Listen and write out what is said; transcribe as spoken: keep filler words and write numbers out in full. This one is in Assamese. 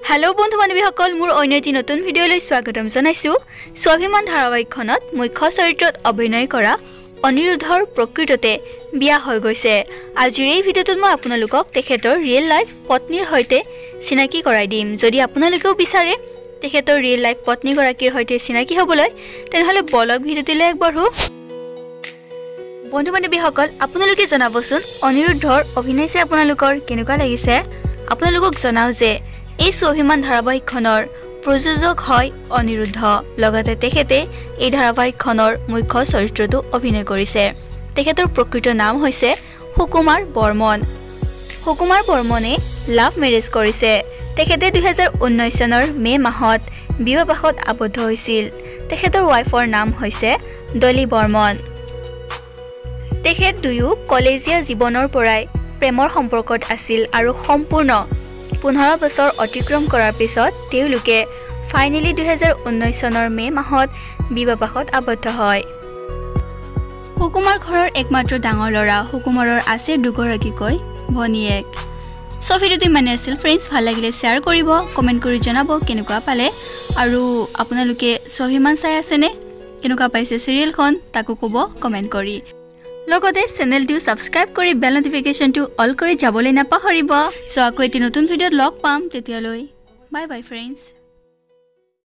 हेलो बंधु बान्धवीসকল মোৰ অন্য এটি নতুন ভিডিঅলৈ স্বাগতম জনাইছো স্বাভিমান ধাৰাবাহিকখনত মুখ্য চৰিত্ৰত অভিনয় কৰা অনিৰুদ্ধৰ প্ৰকৃততে বিয়া হৈ গৈছে আজিৰ এই ভিডিঅটোত মই আপোনালোকক তেখেতৰ ৰিয়েল লাইফ পত্নীৰ হৈতে চিনাকি কৰাই দিম যদি আপোনালোকেও বিচাৰে তেখেতৰ ৰিয়েল লাইফ পত্নী গৰাকীৰ হৈতে চিনাকি হ'বলৈ তেনেহলে বলক ভিডিঅটোলৈ আগবঢ়ো বন্ধু বান্ধৱীসকল আপোনালোকে জনাবচোন অনিৰুদ্ধৰ অভিনয় চাই আপোনালোকৰ কেনেকুৱা লাগিছে আপোনালোকক জনাও যে এই স্বাভিমান ধাৰাবাহিকখনৰ প্ৰযোজক হয় অনিৰুদ্ধ লগতে তেখেতে এই ধাৰাবাহিকখনৰ মুখ্য চৰিত্ৰটো অভিনয় কৰিছে তেখেতৰ প্ৰকৃত নাম হৈছে সুকুমাৰ বৰ্মন সুকুমাৰ বৰ্মনে লাভ মেৰেজ কৰিছে তেখেতে দুই হাজাৰ ঊনৈশ চনৰ মে মাহত বিবাহপাশত আবদ্ধ হৈছিল তেখেতৰ ৱাইফৰ নাম হৈছে ডলি বৰ্মন তেখেত দুয়ো কলেজীয়া জীৱনৰ পৰাই প্ৰেমৰ সম্পৰ্কত আছিল আৰু সম্পূৰ্ণ পোন্ধৰ বছৰ অতিক্ৰম কৰাৰ পিছত তেওঁলোকে ফাইনেলি দুই হাজাৰ ঊনৈশ চনৰ মে মাহত বিবাহপাশত আবদ্ধ হয় সুকুমাৰ ঘৰৰ একমাত্ৰ ডাঙৰ ল'ৰা সুকুমাৰৰ আছে দুগৰাকীকৈ ভনীয়েক সো ভিডিঅ'টো মানে আছিল ফ্ৰেণ্ডছ ভাল লাগিলে শ্বেয়াৰ কৰিব কমেন্ট কৰি জনাব কেনেকুৱা পালে আৰু আপোনালোকে স্বাভিমান চাই আছেনে কেনেকুৱা পাইছে চিৰিয়েলখন তাকো ক'ব কমেন্ট কৰি লগতে চেনেলটো সাবস্ক্ৰাইব কৰি বেল নটিফিকেশনটো অল কৰি যাবলৈ নাপাহৰিব সো আকৌ এটি নতুন ভিডিঅ'ত লগ পাম তেতিয়ালৈ বাই বাই ফ্ৰেণ্ডছ